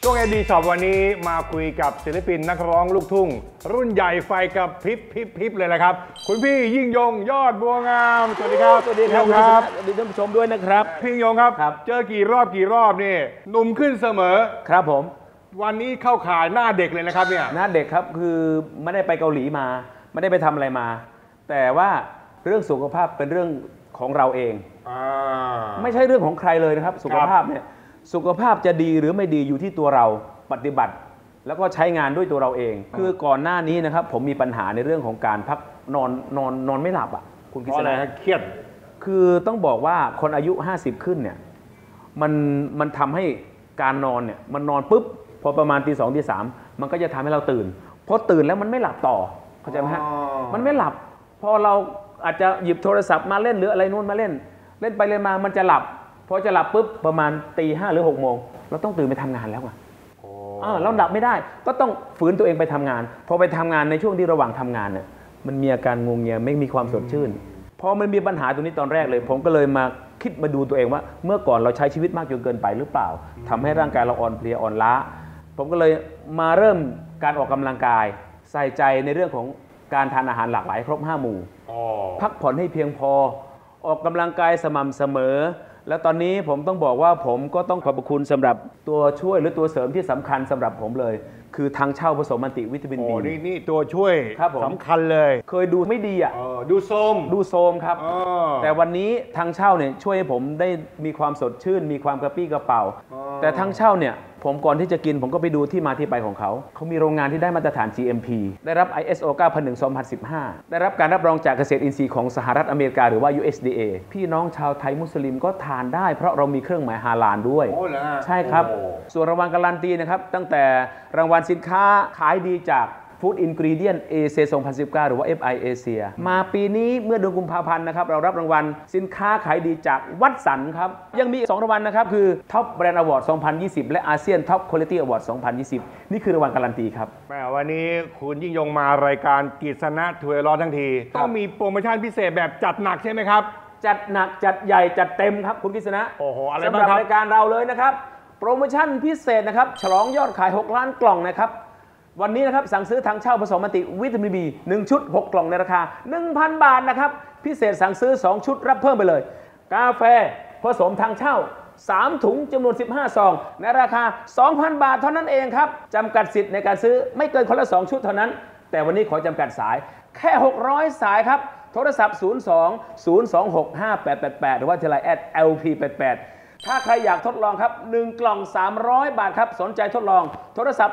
วงเอดีช็อปวันนี้มาคุยกับศิลปินนักร้องลูกทุ่งรุ่นใหญ่ไฟกับพริบเลยนะครับคุณพี่ยิ่งยงยอดบัวงามสวัสดีครับสวัสดีครับสวัสดีท่านผู้ชมด้วยนะครับพี่ยงครับเจอกี่รอบนี่หนุ่มขึ้นเสมอครับผมวันนี้เข้าขายหน้าเด็กเลยนะครับเนี่ยหน้าเด็กครับคือไม่ได้ไปเกาหลีมาไม่ได้ไปทำอะไรมาแต่ว่าเรื่องสุขภาพเป็นเรื่องของเราเองไม่ใช่เรื่องของใครเลยนะครับสุขภาพเนี่ยสุขภาพจะดีหรือไม่ดีอยู่ที่ตัวเราปฏิบัติแล้วก็ใช้งานด้วยตัวเราเองคือก่อนหน้านี้นะครับผมมีปัญหาในเรื่องของการพักนอนไม่หลับอ่ะคุณคิดอะไรเครียดคือต้องบอกว่าคนอายุ50ขึ้นเนี่ยมันทำให้การนอนเนี่ยมันนอนปุ๊บพอประมาณตี 2 ตี 3มันก็จะทำให้เราตื่นพอตื่นแล้วมันไม่หลับต่อเข้าใจไหมฮะมันไม่หลับพอเราอาจจะหยิบโทรศัพท์มาเล่นหรืออะไรนู่นมาเล่นไปเล่นมามันจะหลับพอจะหลับปุ๊บประมาณตี 5 หรือ 6 โมงเราต้องตื่นไปทำงานแล้วไงเราหลับไม่ได้ก็ต้องฝืนตัวเองไปทำงานพอไปทำงานในช่วงที่ระหว่างทำงานเนี่ยมันมีอาการงวงเงียไม่มีความสดชื่นพอมันมีปัญหาตรงนี้ตอนแรกเลยผมก็เลยมาคิดมาดูตัวเองว่าเมื่อก่อนเราใช้ชีวิตมากจนเกินไปหรือเปล่าทำให้ร่างกายเราอ่อนเพลียอ่อนล้าผมก็เลยมาเริ่มการออกกำลังกายใส่ใจในเรื่องของการทานอาหารหลากหลายครบ5 หมู่พักผ่อนให้เพียงพอออกกำลังกายสม่ำเสมอแล้วตอนนี้ผมต้องบอกว่าผมก็ต้องขอบคุณสำหรับตัวช่วยหรือตัวเสริมที่สำคัญสำหรับผมเลยคือทางเช่าผสมมัลติวิตามินบีนี่ตัวช่วยสำคัญเลยเคยดูไม่ดีอ่ะดูโซมครับแต่วันนี้ทางเช่าเนี่ยช่วยให้ผมได้มีความสดชื่นมีความกระปี้กระเป๋าแต่ทางเช่าเนี่ยผมก่อนที่จะกินผมก็ไปดูที่มาที่ไปของเขามีโรงงานที่ได้มาตรฐาน GMP ได้รับ ISO 9001:2015 ได้รับการรับรองจากเกษตรอินทรีย์ของสหรัฐอเมริกาหรือว่า USDA พี่น้องชาวไทยมุสลิมก็ทานได้เพราะเรามีเครื่องหมายฮาลาลด้วยใช่ครับส่วนรางวัลการันตีนะครับตั้งแต่รางวัลสินค้าขายดีจาก Food Ingredient Asia 2019 หรือว่า FI Asia มาปีนี้เมื่อเดือนกุมภาพันธ์นะครับเรารับรางวัลสินค้าขายดีจากวัดสันครับยังมี2 รางวัลนะครับคือ Top Brand Award 2020 และ ASEAN Top Quality Award 2020 นี่คือรางวัลการันตีครับวันนี้คุณยิ่งยงมารายการกิษณะทัวร์ร้อนทั้งทีต้องมีโปรโมชั่นพิเศษแบบจัดหนักใช่ไหมครับจัดหนักจัดใหญ่จัดเต็มครับคุณกิษณะอะไรบ้างครับสำหรับรายการเราเลยนะครับโปรโมชั่นพิเศษนะครับฉลองยอดขาย6 ล้านกล่องนะครับวันนี้นะครับสั่งซื้อทางเช่าผสมมัลติวิตามินบี1 ชุด 6 กล่องในราคา 1,000 บาทนะครับพิเศษสั่งซื้อ2 ชุดรับเพิ่มไปเลยกาแฟผสมทางเช่า3 ถุงจำนวน15 ซองในราคา 2,000 บาทเท่านั้นเองครับจำกัดสิทธิ์ในการซื้อไม่เกินคนละ2 ชุดเท่านั้นแต่วันนี้ขอจำกัดสายแค่600 สายครับโทรศัพท์02-026-5888หรือว่าที่ไลน์ @lp88ถ้าใครอยากทดลองครับ1 กล่อง300 บาทครับสนใจทดลองโทรศัพท์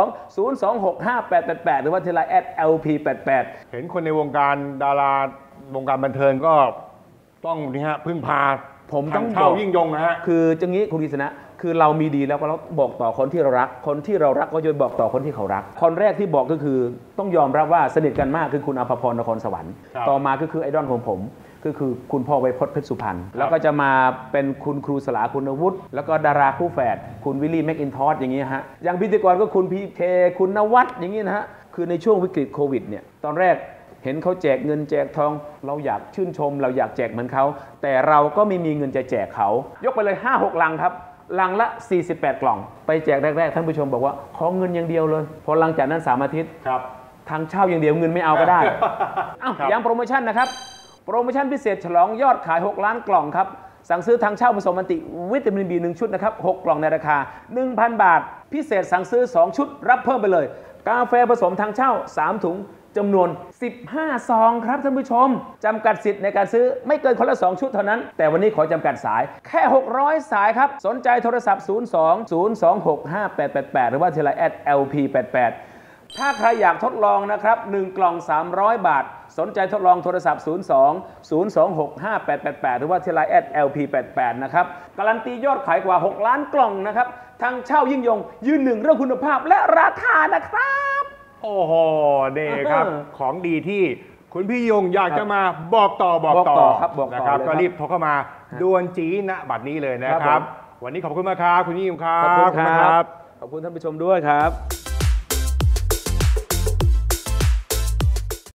02-026-5888หรือว่าที่ไลน์ @lp88 เห็นคนในวงการดาราวงการบันเทิงก็ต้องนี่ฮะพึ่งพาผมต้องเช่ายิ่งยงนะฮะคือจังนี้คุณกิษณะคือเรามีดีแล้วก็เราบอกต่อคนที่เรารักคนที่เรารักก็จะบอกต่อคนที่เขารักคนแรกที่บอกก็คือต้องยอมรับว่าสนิทกันมากคือคุณอภพร นครสวรรค์ต่อมาก็คือไอดอลของผมก็คือคุณพ่อไวยพจน์เพชรสุพรรณแล้วก็จะมาเป็นคุณครูสลาคุณวุฒิแล้วก็ดาราคู่แฝดคุณวิลลี่แม็กอินทอสอย่างนี้ฮะอย่างพิธีกรก็คุณพีเคคุณนวัดอย่างนี้นะฮะคือในช่วงวิกฤตโควิดเนี่ยตอนแรกเห็นเขาแจกเงินแจกทองเราอยากชื่นชมเราอยากแจกเหมือนเขาแต่เราก็ไม่มีเงินจะแจกเขายกไปเลย 5-6 ลังครับลังละ48 กล่องไปแจกแรกๆท่านผู้ชมบอกว่าขอเงินอย่างเดียวเลยพอหลังจากนั้น3 อาทิตย์ทางเช่าอย่างเดียวเงินไม่เอาก็ได้ย้ำโปรโมชั่นนะครับโปรโมชั่นพิเศษฉลองยอดขาย6 ล้านกล่องครับสั่งซื้อทางเช่าผสมมัลติวิตามินบี1 ชุดนะครับ6 กล่องในราคา 1,000 บาทพิเศษสั่งซื้อ2 ชุดรับเพิ่มไปเลยกาแฟผสมทางเช่า3 ถุงจำนวน15 ซองครับท่านผู้ชมจำกัดสิทธิ์ในการซื้อไม่เกินคนละ2 ชุดเท่านั้นแต่วันนี้ขอจำกัดสายแค่600 สายครับสนใจโทรศัพท์02-026-5888หรือว่าที่ไลน์ @lp88ถ้าใครอยากทดลองนะครับ1 กล่อง300 บาทสนใจทดลองโทรศัพท์02-026-5888หรือว่าที่ไลน์ @lp88นะครับการันตียอดขายกว่า 6 ล้านกล่องนะครับทางเช่ายิ่งยงยืนหนึ่งเรื่องคุณภาพและราคานะครับโอ้โหนี่ครับของดีที่คุณพี่ยงอยากจะมาบอกต่อครับนะครับก็รีบโทรเข้ามาด่วนจีณบัดนี้เลยนะครับวันนี้ขอบคุณมากครับคุณยิ่งยงครับขอบคุณครับขอบคุณท่านผู้ชมด้วยครับ